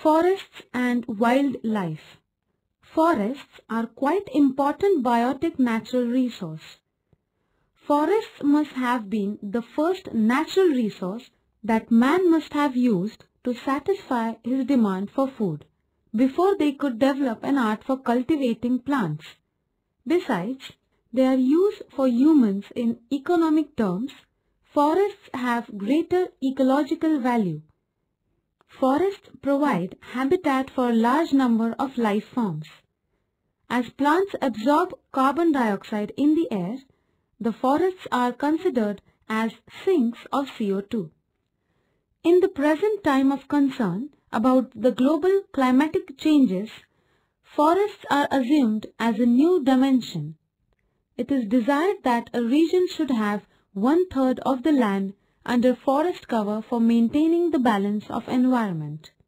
Forests and wildlife. Forests are quite important biotic natural resource. Forests must have been the first natural resource that man must have used to satisfy his demand for food, before they could develop an art for cultivating plants. Besides, they are used for humans in economic terms. Forests have greater ecological value. Forests provide habitat for a large number of life forms. As plants absorb carbon dioxide in the air, the forests are considered as sinks of CO2. In the present time of concern about the global climatic changes, forests are assumed as a new dimension. It is desired that a region should have 1/3 of the land under forest cover for maintaining the balance of environment.